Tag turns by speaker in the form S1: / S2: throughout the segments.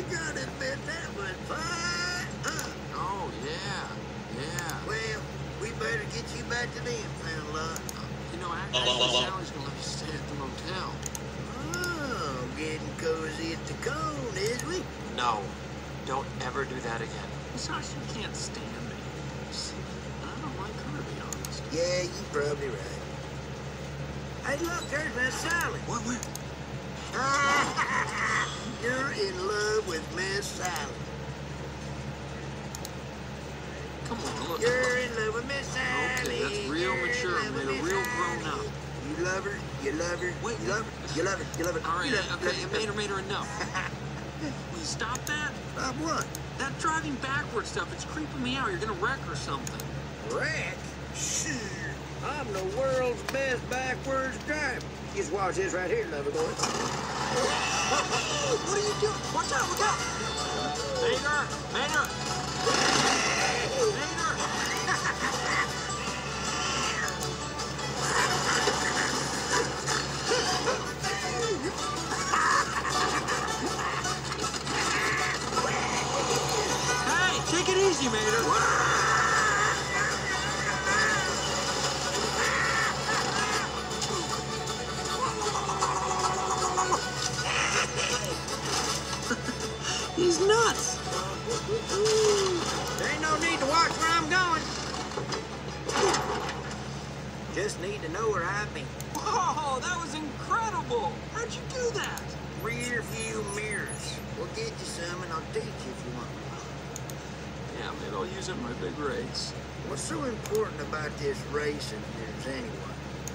S1: gotta admit that was fine.
S2: Oh, yeah. Yeah.
S1: Well, we better get you back to them, Poundlot.
S2: You know, actually, Sally's gonna let you stay at the motel.
S1: Oh, getting cozy at the cone, is we?
S2: No. Don't ever do that again. Besides, you can't stand me. And I don't like her, to be honest.
S1: Yeah, you're probably right. Hey, look, there's Miss Sally.
S2: What? Where?
S1: You're in love with Miss Sally.
S2: Come on, look.
S1: You're in love with Miss Sally.
S2: Okay, that's real mature, man. Real grown up.
S1: You love her. You love her.
S2: Wait,
S1: you love her. You love her. You love her.
S2: All right,
S1: you love her.
S2: okay, made her enough. Will you stop that?
S1: Stop what?
S2: That driving backward stuff, it's creeping me out. You're gonna wreck or something.
S1: Wreck? Sure. I'm the world's best backwards driver. Just watch this right here, lover boy.
S2: What are you doing? Watch out, look out! Mater! Mater! Mater! Hey, take it easy, Mater! He's nuts.
S1: There ain't no need to watch where I'm going. Just need to know where I've been.
S2: Whoa, that was incredible. How'd you do that?
S1: Rear view mirrors. We'll get you some and I'll teach you if you want.
S2: Yeah, maybe I'll use it in my big race.
S1: What's so important about this race of yours anyway?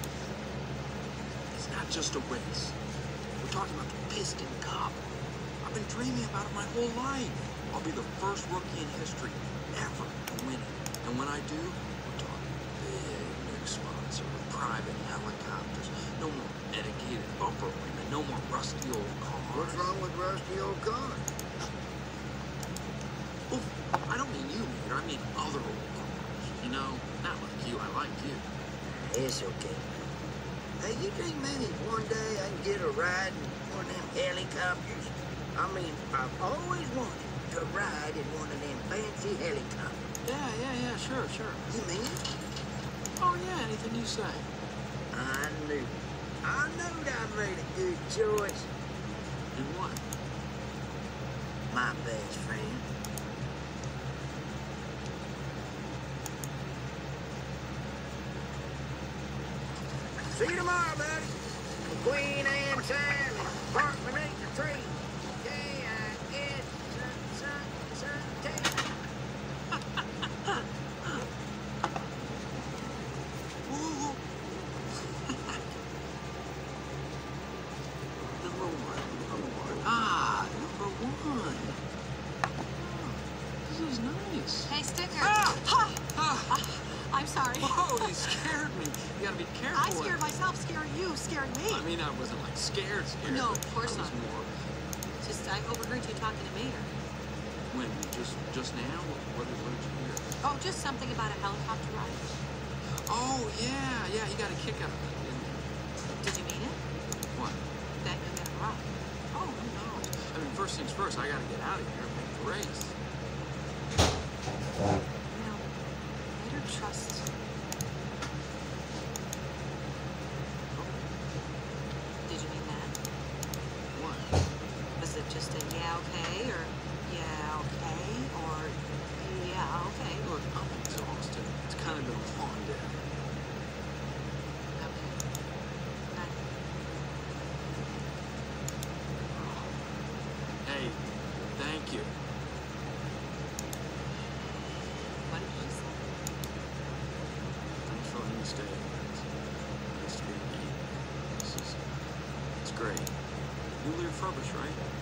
S2: It's not just a race. We're talking about the Piston Cup. I've been dreaming about it my whole life. I'll be the first rookie in history ever to win it. And when I do, we're talking big new sponsor, private helicopters, no more dedicated bumper women, no more rusty old cars.
S1: What's wrong with rusty old cars?
S2: Well, I don't mean you, Mater. I mean other old cars. You know, not like you. I like you.
S1: It's okay. Hey, you think maybe one day I can get a ride in one of them helicopters? I mean, I've always wanted to ride in one of them fancy helicopters.
S2: Yeah, sure.
S1: You mean it?
S2: Oh, yeah, anything you say.
S1: I knew I made a good choice.
S2: In what?
S1: My best friend. See you tomorrow, buddy. The Queen Anne time and park beneath the tree.
S2: Number one. This is nice.
S3: Hey, Sticker. I'm sorry.
S2: Whoa, you scared me. You gotta be careful.
S3: I scared myself. Scaring you. Scaring me.
S2: I mean, I wasn't like scared.
S3: No, of course
S2: I was
S3: not.
S2: more.
S3: Just, I overheard you talking to Mater.
S2: When? Just now? What did you hear?
S3: Oh, just something about a helicopter ride.
S2: Oh, yeah, you got a kick out of it, didn't you?
S3: Did you mean it?
S2: What?
S3: That you'll get a ride.
S2: Oh, who knows? I mean, first things first, I gotta get out of here and make the race.
S3: You know, Mater trusts. Did you mean that?
S2: What?
S3: Was it just a yeah, okay, or yeah, okay, or yeah, okay?
S2: Look, I'm exhausted. It's kind of been a long day.
S3: Okay. Night.
S2: Hey, thank you.
S3: What did you say?
S2: Thanks for letting me stay. It's nice to be with you. It's great. Newly refurbished, right?